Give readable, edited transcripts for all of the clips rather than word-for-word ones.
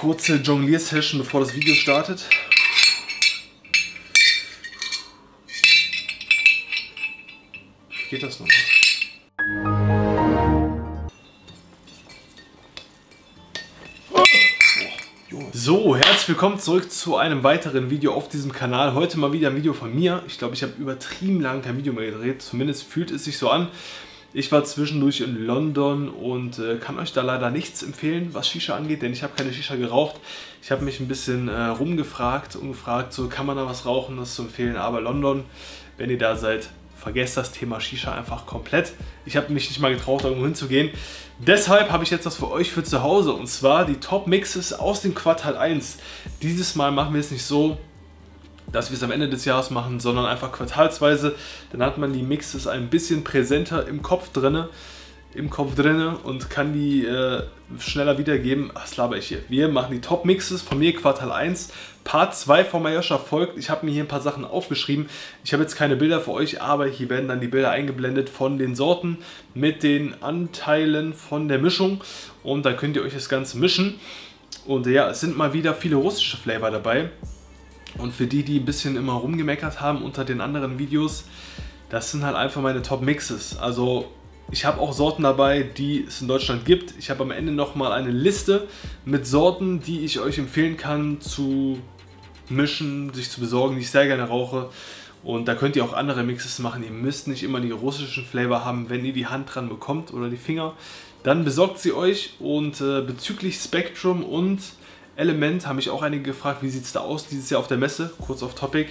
kurze Jonglier-Session, bevor das Video startet. Wie geht das noch? So, herzlich willkommen zurück zu einem weiteren Video auf diesem Kanal. Heute mal wieder ein Video von mir. Ich glaube, ich habe übertrieben lang kein Video mehr gedreht. Zumindest fühlt es sich so an. Ich war zwischendurch in London und kann euch da leider nichts empfehlen, was Shisha angeht, denn ich habe keine Shisha geraucht. Ich habe mich ein bisschen rumgefragt und gefragt, so kann man da was rauchen, das zu empfehlen. Aber London, wenn ihr da seid, vergesst das Thema Shisha einfach komplett. Ich habe mich nicht mal getraut, da irgendwo hinzugehen. Deshalb habe ich jetzt was für euch für zu Hause, und zwar die Top Mixes aus dem Quartal 1. Dieses Mal machen wir es nicht so, dass wir es am Ende des Jahres machen, sondern einfach quartalsweise. Dann hat man die Mixes ein bisschen präsenter im Kopf drinne und kann die schneller wiedergeben. Was laber ich hier? Wir machen die Top Mixes von mir Quartal 1. Part 2 von Mayosha folgt. Ich habe mir hier ein paar Sachen aufgeschrieben. Ich habe jetzt keine Bilder für euch, aber hier werden dann die Bilder eingeblendet von den Sorten mit den Anteilen von der Mischung. Und da könnt ihr euch das Ganze mischen. Und ja, es sind mal wieder viele russische Flavor dabei. Und für die, die ein bisschen immer rumgemeckert haben unter den anderen Videos, das sind halt einfach meine Top Mixes. Also ich habe auch Sorten dabei, die es in Deutschland gibt. Ich habe am Ende nochmal eine Liste mit Sorten, die ich euch empfehlen kann zu mischen, sich zu besorgen, die ich sehr gerne rauche. Und da könnt ihr auch andere Mixes machen. Ihr müsst nicht immer die russischen Flavor haben, wenn ihr die Hand dran bekommt oder die Finger. Dann besorgt sie euch. Und bezüglich Spectrum und Element haben mich auch einige gefragt, wie sieht es da aus dieses Jahr auf der Messe, kurz auf Topic.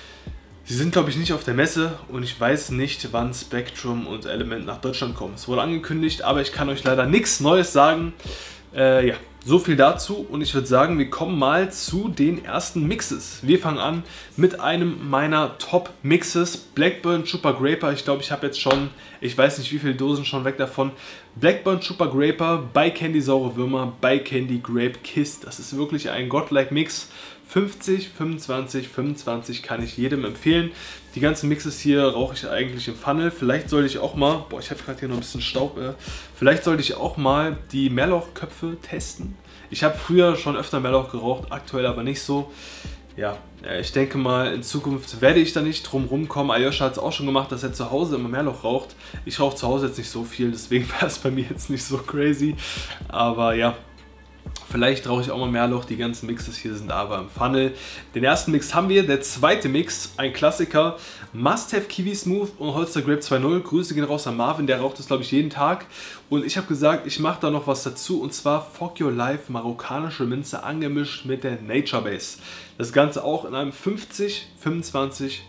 Sie sind, glaube ich, nicht auf der Messe und ich weiß nicht, wann Spectrum und Element nach Deutschland kommen. Es wurde angekündigt, aber ich kann euch leider nichts Neues sagen. Ja, so viel dazu, und ich würde sagen, wir kommen mal zu den ersten Mixes. Wir fangen an mit einem meiner Top Mixes, Blackburn Chupa Graper. Ich glaube, ich habe jetzt schon, ich weiß nicht wie viele Dosen schon weg davon. Blackburn Chupa Graper, bei Candy Saure Würmer, bei Candy Grape Kiss. Das ist wirklich ein godlike Mix. 50, 25, 25 kann ich jedem empfehlen. Die ganzen Mixes hier rauche ich eigentlich im Funnel. Vielleicht sollte ich auch mal, boah, ich habe gerade hier noch ein bisschen Staub, vielleicht sollte ich auch mal die Meerlauchköpfe testen. Ich habe früher schon öfter Meerlauch geraucht, aktuell aber nicht so. Ja, ich denke mal, in Zukunft werde ich da nicht drum rumkommen. Aljoscha hat es auch schon gemacht, dass er zu Hause immer Meerlauch raucht. Ich rauche zu Hause jetzt nicht so viel, deswegen war es bei mir jetzt nicht so crazy. Aber ja, vielleicht rauche ich auch mal Meerlauch. Die ganzen Mixes hier sind aber im Funnel. Den ersten Mix haben wir. Der zweite Mix, ein Klassiker. Must Have Kiwi Smooth und Holster Grape 2.0. Grüße gehen raus an Marvin, der raucht das, glaube ich, jeden Tag. Und ich habe gesagt, ich mache da noch was dazu. Und zwar Fog Your Life marokkanische Minze angemischt mit der Nature Base. Das Ganze auch in einem 50, 25,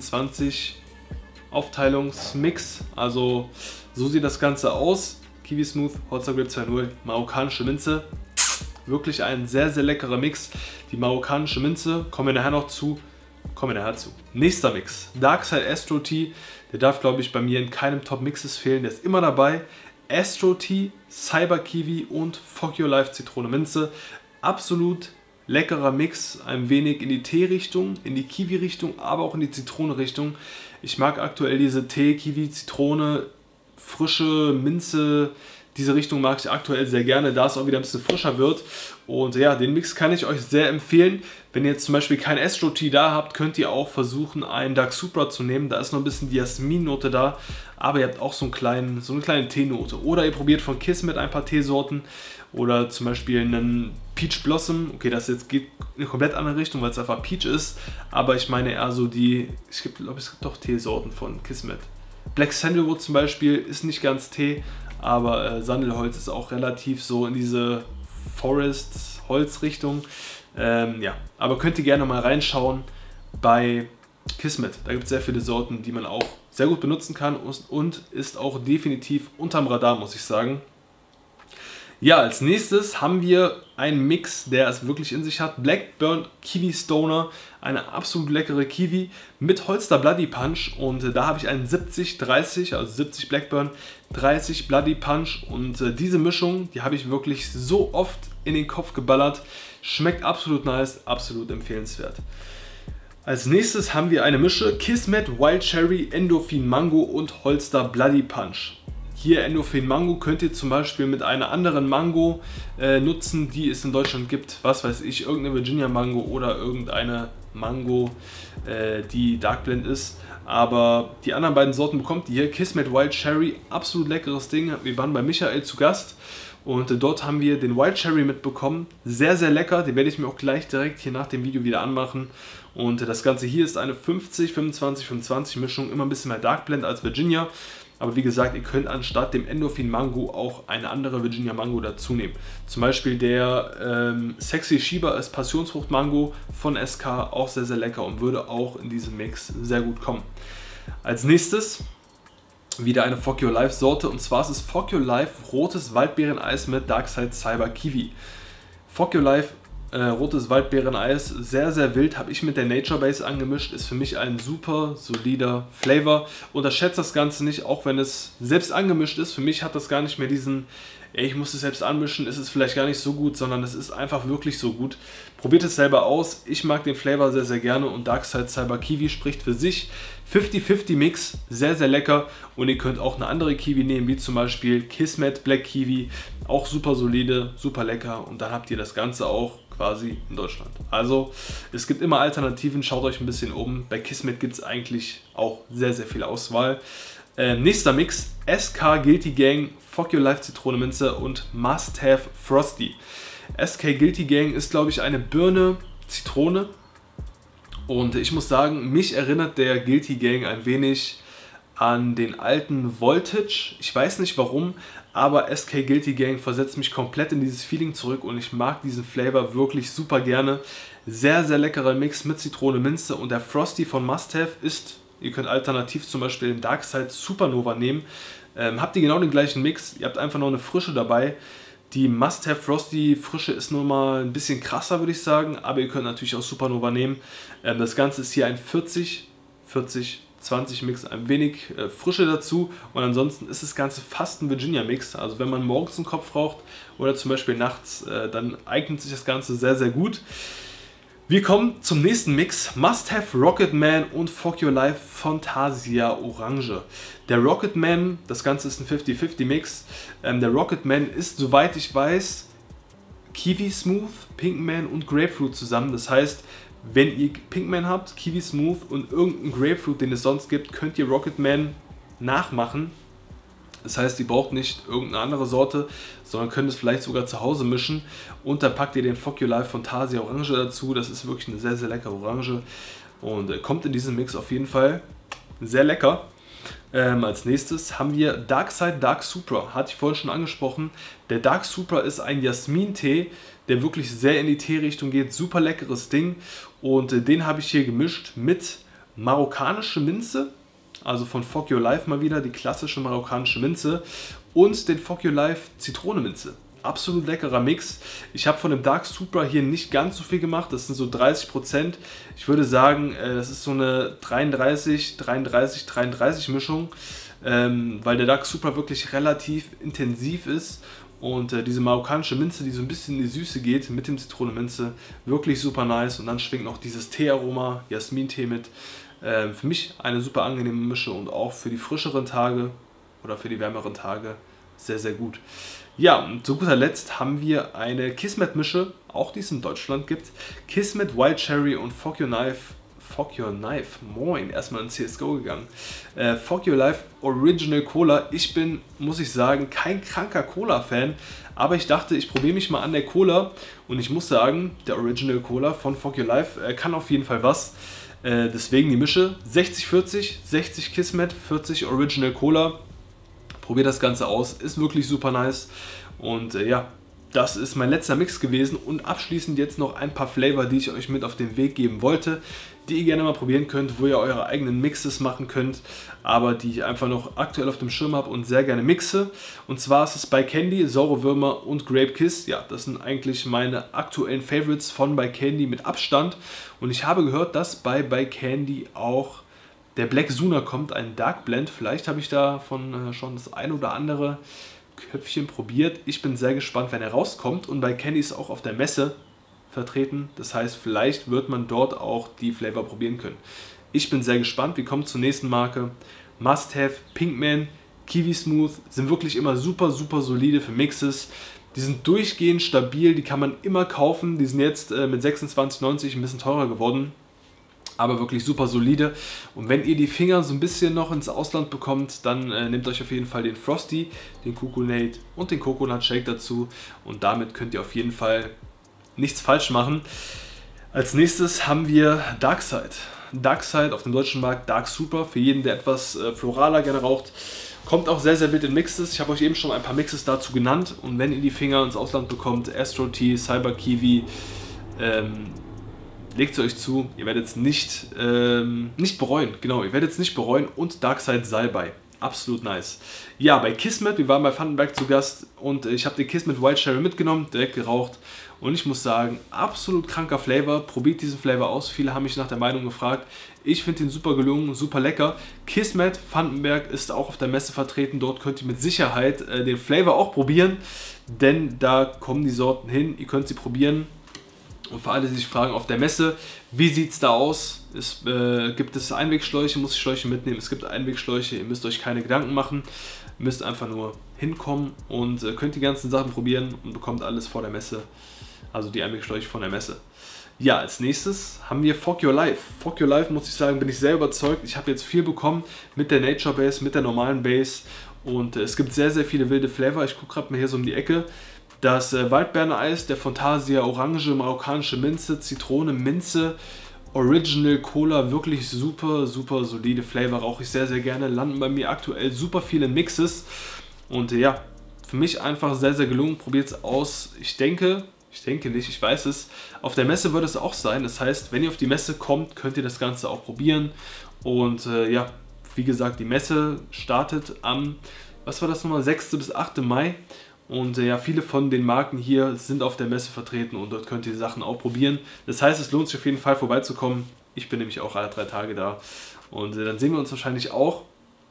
25 Aufteilungsmix. Also so sieht das Ganze aus. Kiwi Smooth, Holster Grape 2.0, marokkanische Minze. Wirklich ein sehr, sehr leckerer Mix. Die marokkanische Minze, kommen wir nachher noch zu. Nächster Mix, Dark Side Astro Tea. Der darf, glaube ich, bei mir in keinem Top Mixes fehlen. Der ist immer dabei. Astro Tea, Cyber Kiwi und Fog Your Life Zitrone Minze. Absolut leckerer Mix. Ein wenig in die Tee-Richtung, in die Kiwi-Richtung, aber auch in die Zitrone-Richtung. Ich mag aktuell diese Tee, Kiwi, Zitrone, frische Minze. Diese Richtung mag ich aktuell sehr gerne, da es auch wieder ein bisschen frischer wird. Und ja, den Mix kann ich euch sehr empfehlen. Wenn ihr jetzt zum Beispiel kein Astro Tea da habt, könnt ihr auch versuchen, einen Dark Supra zu nehmen. Da ist noch ein bisschen die Jasmin-Note da, aber ihr habt auch so eine kleine Teenote. Oder ihr probiert von Kismet ein paar Teesorten oder zum Beispiel einen Peach Blossom. Okay, das jetzt geht in eine komplett andere Richtung, weil es einfach Peach ist. Aber ich meine eher so die, ich glaube, es gibt doch Teesorten von Kismet. Black Sandalwood zum Beispiel ist nicht ganz Tee, aber Sandelholz ist auch relativ so in diese Forest-Holz-Richtung. Ja, aber könnt ihr gerne mal reinschauen bei Kismet. Da gibt es sehr viele Sorten, die man auch sehr gut benutzen kann und ist auch definitiv unterm Radar, muss ich sagen. Ja, als nächstes haben wir einen Mix, der es wirklich in sich hat. Blackburn Kiwi Stoner, eine absolut leckere Kiwi mit Holster Bloody Punch. Und da habe ich einen 70-30, also 70 Blackburn, 30 Bloody Punch. Und diese Mischung, die habe ich wirklich so oft in den Kopf geballert. Schmeckt absolut nice, absolut empfehlenswert. Als nächstes haben wir eine Mische Kismet Wild Cherry, Endorphin Mango und Holster Bloody Punch. Hier Endorphin Mango könnt ihr zum Beispiel mit einer anderen Mango nutzen, die es in Deutschland gibt. Was weiß ich, irgendeine Virginia Mango oder irgendeine Mango, die Dark Blend ist. Aber die anderen beiden Sorten bekommt ihr hier. Kismet Wild Cherry, absolut leckeres Ding. Wir waren bei Michael zu Gast und dort haben wir den Wild Cherry mitbekommen. Sehr, sehr lecker. Den werde ich mir auch gleich direkt hier nach dem Video wieder anmachen. Und das Ganze hier ist eine 50, 25, 25 Mischung. Immer ein bisschen mehr Dark Blend als Virginia. Aber wie gesagt, ihr könnt anstatt dem Endorphin Mango auch eine andere Virginia Mango dazu nehmen. Zum Beispiel der Sexy Shiba ist Passionsfrucht Mango von SK, auch sehr, sehr lecker und würde auch in diesem Mix sehr gut kommen. Als nächstes wieder eine Fuck Your Life Sorte, und zwar ist es Fuck Your Life rotes Waldbeereneis mit Dark Side Cyber Kiwi. Fuck Your Life rotes Waldbeereneis, sehr, sehr wild, habe ich mit der Nature Base angemischt, ist für mich ein super solider Flavor. Unterschätzt das Ganze nicht, auch wenn es selbst angemischt ist. Für mich hat das gar nicht mehr diesen, ey, ich muss es selbst anmischen, ist es vielleicht gar nicht so gut, sondern es ist einfach wirklich so gut. Probiert es selber aus, ich mag den Flavor sehr, sehr gerne und Dark Side Cyber Kiwi spricht für sich. 50-50 Mix, sehr, sehr lecker, und ihr könnt auch eine andere Kiwi nehmen, wie zum Beispiel Kismet Black Kiwi, auch super solide, super lecker, und dann habt ihr das Ganze auch quasi in Deutschland. Also es gibt immer Alternativen, schaut euch ein bisschen um. Bei Kismet gibt es eigentlich auch sehr, sehr viel Auswahl. Nächster Mix, SK Guilty Gang, Fuck Your Life Zitrone Minze und Must Have Frosty. SK Guilty Gang ist, glaube ich, eine Birne Zitrone, und ich muss sagen, mich erinnert der Guilty Gang ein wenig an den alten Voltage. Ich weiß nicht warum, aber SK Guilty Gang versetzt mich komplett in dieses Feeling zurück und ich mag diesen Flavor wirklich super gerne. Sehr, sehr leckerer Mix mit Zitrone Minze, und der Frosty von Must Have ist, ihr könnt alternativ zum Beispiel den Dark Side Supernova nehmen. Habt ihr genau den gleichen Mix, ihr habt einfach noch eine Frische dabei. Die Must Have Frosty Frische ist nur mal ein bisschen krasser, würde ich sagen, aber ihr könnt natürlich auch Supernova nehmen. Das Ganze ist hier ein 40-20 Mix, ein wenig Frische dazu, und ansonsten ist das Ganze fast ein Virginia Mix. Also wenn man morgens einen Kopf raucht oder zum Beispiel nachts, dann eignet sich das Ganze sehr, sehr gut. Wir kommen zum nächsten Mix, Must Have Rocket Man und Fuck Your Life Fantasia Orange. Der Rocket Man, das Ganze ist ein 50-50 Mix. Der Rocket Man ist, soweit ich weiß, Kiwi Smooth, Pinkman und Grapefruit zusammen. Das heißt, wenn ihr Pinkman habt, Kiwi Smooth und irgendeinen Grapefruit, den es sonst gibt, könnt ihr Rocket Man nachmachen. Das heißt, ihr braucht nicht irgendeine andere Sorte, sondern könnt es vielleicht sogar zu Hause mischen. Und dann packt ihr den Fuck Your Life Fantasia Orange dazu. Das ist wirklich eine sehr, sehr leckere Orange und kommt in diesem Mix auf jeden Fall sehr lecker. Als nächstes haben wir Dark Side Dark Supra, hatte ich vorhin schon angesprochen. Der Dark Supra ist ein Jasmin-Tee, der wirklich sehr in die Teerichtung geht. Super leckeres Ding, und den habe ich hier gemischt mit marokkanische Minze. Also von Fuck Your Life mal wieder die klassische marokkanische Minze und den Fuck Your Life Zitrone Minze. Absolut leckerer Mix. Ich habe von dem Dark Supra hier nicht ganz so viel gemacht, das sind so 30%. Ich würde sagen, das ist so eine 33-33-33 Mischung, weil der Dark Supra wirklich relativ intensiv ist. Und diese marokkanische Minze, die so ein bisschen in die Süße geht mit dem Zitrone Minze, wirklich super nice. Und dann schwingt noch dieses Teearoma, Jasmin-Tee mit. Für mich eine super angenehme Mische und auch für die frischeren Tage oder für die wärmeren Tage sehr, sehr gut. Ja, und zu guter Letzt haben wir eine Kismet-Mische, auch die es in Deutschland gibt. Kismet Wild Cherry und Fuck Your Life. Fuck Your Life, moin, erstmal in CSGO gegangen. Fuck Your Life Original Cola. Ich bin, muss ich sagen, kein kranker Cola-Fan, aber ich dachte, ich probiere mich mal an der Cola, und ich muss sagen, der Original Cola von Fuck Your Life kann auf jeden Fall was. Deswegen die Mische 60-40, 60 Kismet, 40 Original Cola. Probiert das Ganze aus, ist wirklich super nice. Und ja, das ist mein letzter Mix gewesen, und abschließend jetzt noch ein paar Flavor, die ich euch mit auf den Weg geben wollte, die ihr gerne mal probieren könnt, wo ihr eure eigenen Mixes machen könnt, aber die ich einfach noch aktuell auf dem Schirm habe und sehr gerne mixe. Und zwar ist es By Candy, Saure Würmer und Grape Kiss. Ja, das sind eigentlich meine aktuellen Favorites von By Candy mit Abstand. Und ich habe gehört, dass bei By Candy auch der Black Suna kommt, ein Dark Blend. Vielleicht habe ich davon schon das ein oder andere Köpfchen probiert. Ich bin sehr gespannt, wenn er rauskommt. Und By Candy ist auch auf der Messe vertreten. Das heißt, vielleicht wird man dort auch die Flavor probieren können. Ich bin sehr gespannt. Wir kommen zur nächsten Marke. Must Have Pinkman Kiwi Smooth sind wirklich immer super, super solide für Mixes. Die sind durchgehend stabil, die kann man immer kaufen. Die sind jetzt mit 26,90 ein bisschen teurer geworden, aber wirklich super solide. Und wenn ihr die Finger so ein bisschen noch ins Ausland bekommt, dann nehmt euch auf jeden Fall den Frosty, den Coconut und den Coconut Shake dazu. Und damit könnt ihr auf jeden Fall nichts falsch machen. Als nächstes haben wir Darkside. Darkside auf dem deutschen Markt Dark Super, für jeden, der etwas floraler gerne raucht. Kommt auch sehr, sehr wild in Mixes. Ich habe euch eben schon ein paar Mixes dazu genannt. Und wenn ihr die Finger ins Ausland bekommt, Astro Tea, Cyber Kiwi, legt es euch zu. Ihr werdet es nicht bereuen. Genau, ihr werdet es nicht bereuen. Und Darkside Salbei. Absolut nice. Ja, bei Kismet, wir waren bei Vandenberg zu Gast und ich habe den Kismet White Cherry mitgenommen, direkt geraucht. Und ich muss sagen, absolut kranker Flavor. Probiert diesen Flavor aus. Viele haben mich nach der Meinung gefragt. Ich finde ihn super gelungen, super lecker. Kismet Vandenberg ist auch auf der Messe vertreten. Dort könnt ihr mit Sicherheit den Flavor auch probieren, denn da kommen die Sorten hin. Ihr könnt sie probieren. Und für alle, die sich fragen auf der Messe, wie sieht es da aus? Gibt es Einwegschläuche? Muss ich Schläuche mitnehmen? Es gibt Einwegschläuche. Ihr müsst euch keine Gedanken machen. Ihr müsst einfach nur hinkommen und könnt die ganzen Sachen probieren und bekommt alles vor der Messe. Also die Einwegschläuche von der Messe. Ja, als nächstes haben wir Fog Your Life. Fog Your Life, muss ich sagen, bin ich sehr überzeugt. Ich habe jetzt viel bekommen mit der Nature Base, mit der normalen Base. Und es gibt sehr, sehr viele wilde Flavor. Ich gucke gerade mal hier so um die Ecke. Das Waldbeeren-Eis, der Fantasia, Orange, marokkanische Minze, Zitrone, Minze, Original Cola, wirklich super, super solide Flavor. Rauche ich sehr, sehr gerne. Landen bei mir aktuell super viele Mixes. Und ja, für mich einfach sehr, sehr gelungen. Probiert es aus. Ich denke nicht, ich weiß es. Auf der Messe wird es auch sein. Das heißt, wenn ihr auf die Messe kommt, könnt ihr das Ganze auch probieren. Und ja, wie gesagt, die Messe startet am, was war das nochmal, 6. bis 8. Mai. Und ja, viele von den Marken hier sind auf der Messe vertreten und dort könnt ihr die Sachen auch probieren. Das heißt, es lohnt sich auf jeden Fall vorbeizukommen. Ich bin nämlich auch alle 3 Tage da. Und dann sehen wir uns wahrscheinlich auch.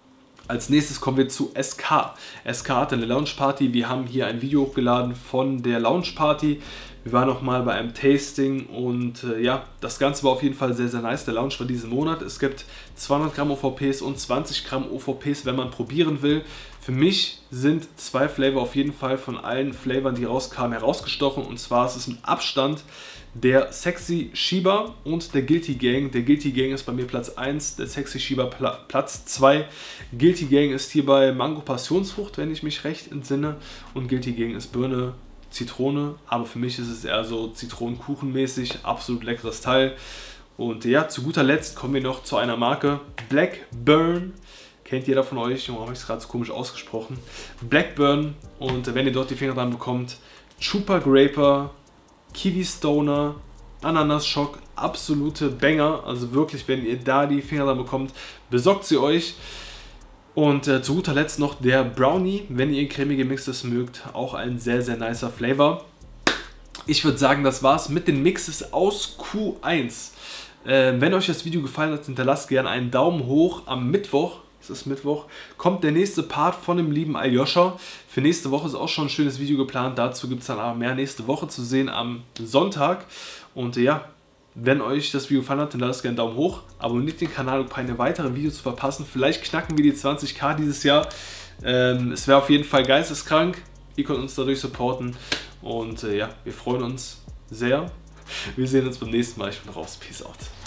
Als nächstes kommen wir zu SK. SK hatte eine Lounge Party. Wir haben hier ein Video hochgeladen von der Lounge Party. Wir waren noch mal bei einem Tasting und ja, das Ganze war auf jeden Fall sehr, sehr nice. Der Lounge war diesen Monat. Es gibt 200 Gramm OVPs und 20 Gramm OVPs, wenn man probieren will. Für mich sind 2 Flavor auf jeden Fall von allen Flavoren, die rauskamen, herausgestochen. Und zwar ist es mit Abstand der Sexy Shiba und der Guilty Gang. Der Guilty Gang ist bei mir Platz 1, der Sexy Shiba Platz 2. Guilty Gang ist hierbei Mango Passionsfrucht, wenn ich mich recht entsinne. Und Guilty Gang ist Birne, Zitrone. Aber für mich ist es eher so Zitronenkuchenmäßig. Absolut leckeres Teil. Und ja, zu guter Letzt kommen wir noch zu einer Marke Blackburn. Kennt jeder von euch, warum habe ich es gerade so komisch ausgesprochen? Blackburn. Und wenn ihr dort die Finger dran bekommt, Chupa Graper, Kiwi Stoner, Ananas Schock, absolute Banger. Also wirklich, wenn ihr da die Finger dran bekommt, besorgt sie euch. Und zu guter Letzt noch der Brownie, wenn ihr cremige Mixes mögt, auch ein sehr, sehr nicer Flavor. Ich würde sagen, das war's mit den Mixes aus Q1. Wenn euch das Video gefallen hat, hinterlasst gerne einen Daumen hoch. Am Mittwoch, es ist Mittwoch, kommt der nächste Part von dem lieben Aljoscha. Für nächste Woche ist auch schon ein schönes Video geplant. Dazu gibt es dann aber mehr nächste Woche zu sehen am Sonntag. Und ja, wenn euch das Video gefallen hat, dann lasst gerne einen Daumen hoch. Abonniert den Kanal, um keine weiteren Videos zu verpassen. Vielleicht knacken wir die 20.000 dieses Jahr. Es wäre auf jeden Fall geisteskrank. Ihr könnt uns dadurch supporten. Und ja, wir freuen uns sehr. Wir sehen uns beim nächsten Mal. Ich bin raus. Peace out.